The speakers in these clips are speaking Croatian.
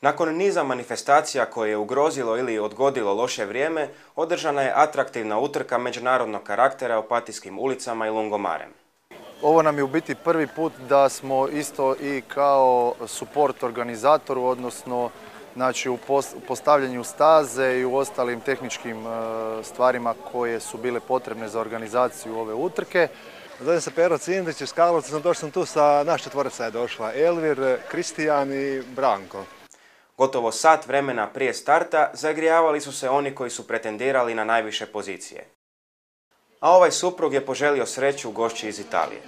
Nakon niza manifestacija koje je ugrozilo ili odgodilo loše vrijeme, održana je atraktivna utrka međunarodnog karaktera Opatijskim ulicama i Lungomarem. Ovo nam je u biti prvi put da smo isto i kao suport organizatoru, odnosno znači u postavljanju staze i u ostalim tehničkim stvarima koje su bile potrebne za organizaciju ove utrke. Zovem se Pero Cindrić iz Karlovca, došao sam tu sa naša četvorica je došla, Elvir, Kristijan i Branko. Gotovo sat vremena prije starta zagrijavali su se oni koji su pretendirali na najviše pozicije. A ovaj suprug je poželio sreću gošći iz Italije.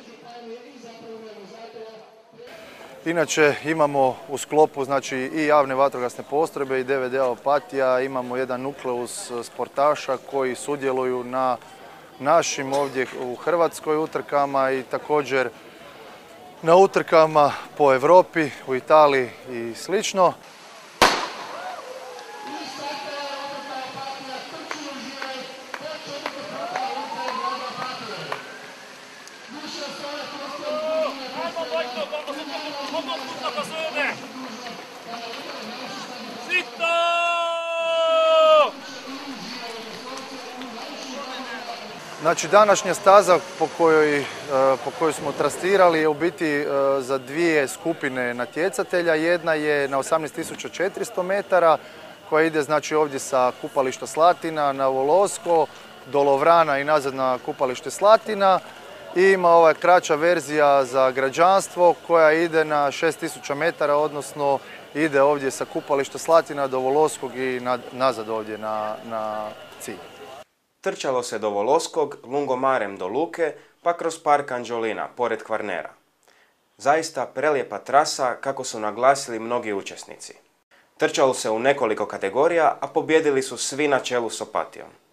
Inače imamo u sklopu znači, i javne vatrogasne postrojbe i DVD-a Opatija, imamo jedan nukleus sportaša koji sudjeluju na našim ovdje u Hrvatskoj utrkama i također na utrkama po Europi, u Italiji i slično. Znači današnja staza po kojoj smo trasirali je u biti za dvije skupine natjecatelja. Jedna je na 18.400 metara koja ide znači ovdje sa kupališta Slatina na Volosko do Lovrana i nazad na kupalište Slatina. I ima ova kraća verzija za građanstvo koja ide na 6.000 metara, odnosno ide ovdje sa kupališta Slatina do Voloskog i nazad ovdje na cilj. Trčalo se do Voloskog, Lungomarem do Luke, pa kroz park Anđolina, pored Kvarnera. Zaista prelijepa trasa, kako su naglasili mnogi učesnici. Trčalo se u nekoliko kategorija, a pobijedili su svi na čelu s Opatijom.